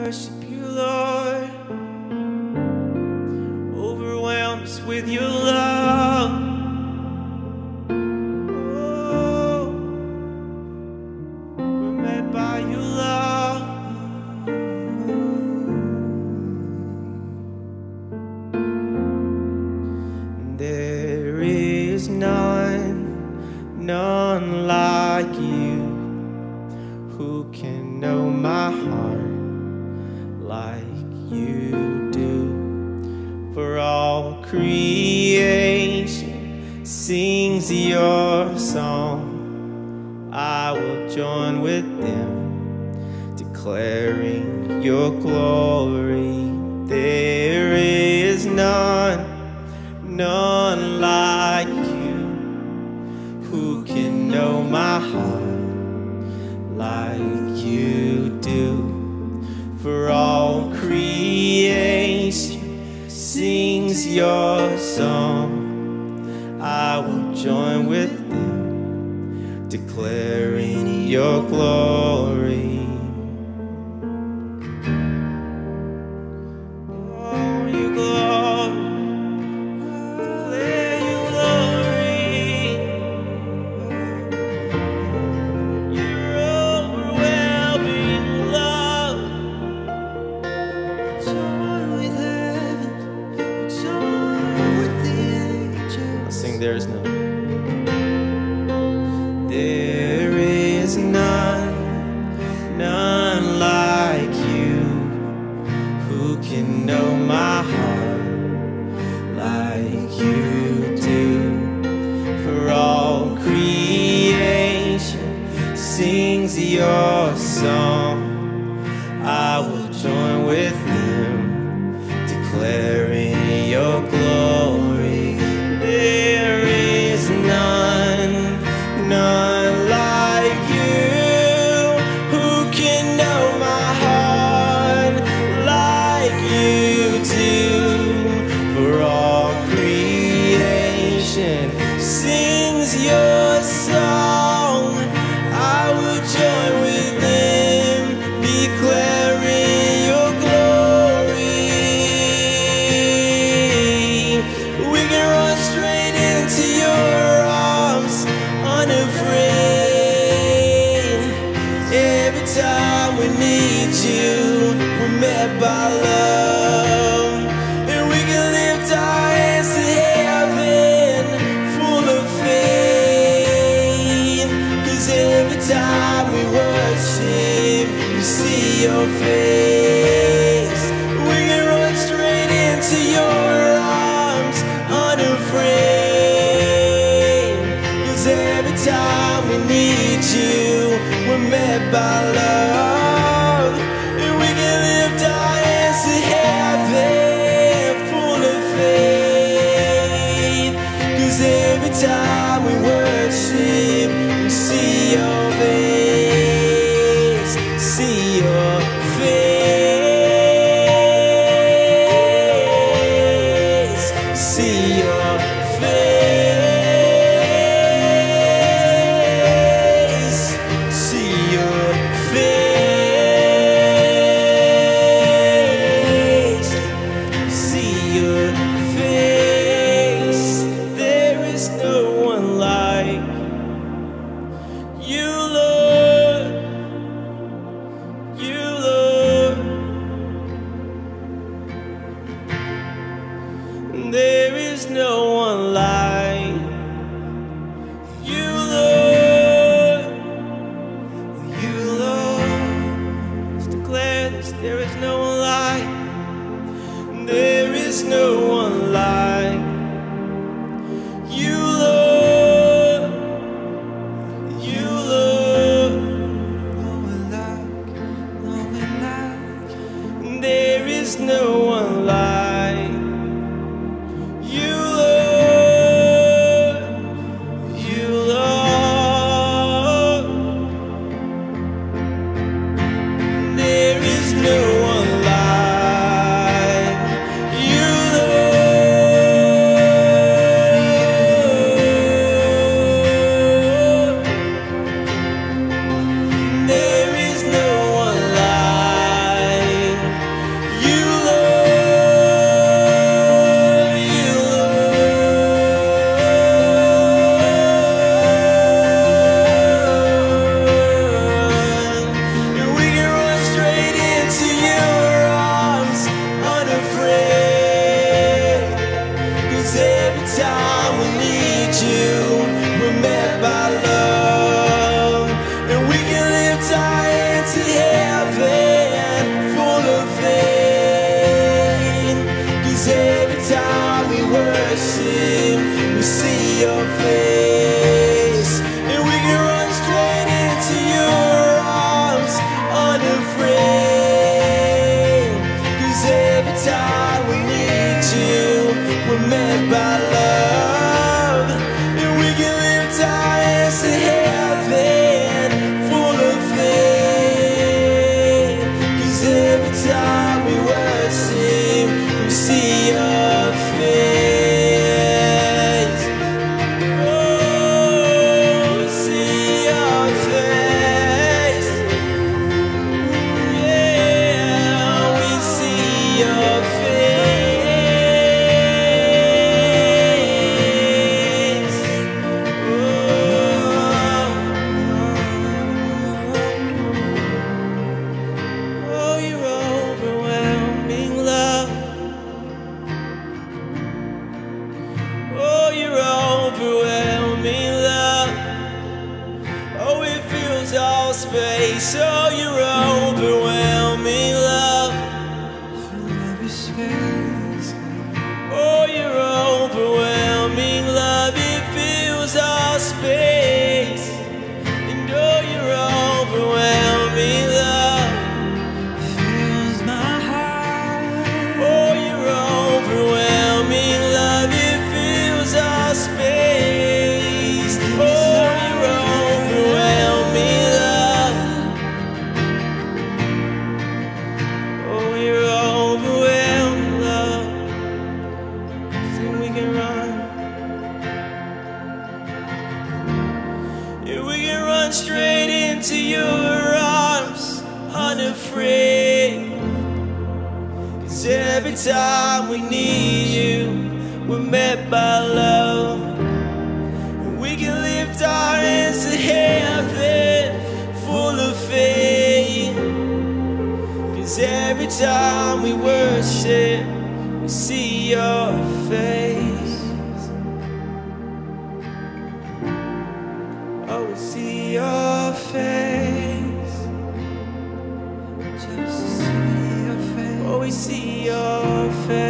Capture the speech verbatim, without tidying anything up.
worship you, Lord. Overwhelm us with your love. Oh, we're met by your love. There is none, none like you, who can know my heart like you do. For all creation sings your song. I will join with them, declaring your glory. There is none, none like you, who can know my heart like you do. For all creation sings your song. I will join with them, declaring your glory. Oh, your glory, declare your glory. Your overwhelming love. Join with heaven, join with the angels. I'll sing there is none. There is none, none like you, who can know my heart like you do. For all creation sings your song. I will join with them, declaring your glory. There is none, none like you, who can know my heart like you do. For all creation sings your song. I will join with them, declaring your glory. We can run straight into your arms, unafraid. Every time we need you, we're met by love. And we can lift our hands to heaven, full of faith. 'Cause every time we worship, we see your face. We can run straight into your arms, unafraid. 'Cause every time we need you, we're met by love. And we can lift our hands to heaven, full of faith. 'Cause every time we worship, we see your face, see your face, see your face, see your face, see your face. There is no one like you, Lord, you, Lord. There is no one like you, Lord, you, Lord. Let's declare this. There is no one like, there is no one like you, Lord, you, Lord. fills all space. Oh, your overwhelming love. Oh, your overwhelming love, it fills all space. And oh, your overwhelming love fills my heart. Oh, your overwhelming love, it fills all space. Oh, your overwhelming love. Oh, your overwhelming love. Think we can run. Yeah, we can run straight into your arms, unafraid. 'Cause every time we need you, we're met by love. And we can lift our hands to heaven, full of faith. 'Cause every time we worship, we see your face. Oh, we see your face. Just to see your face. Oh, we see your face.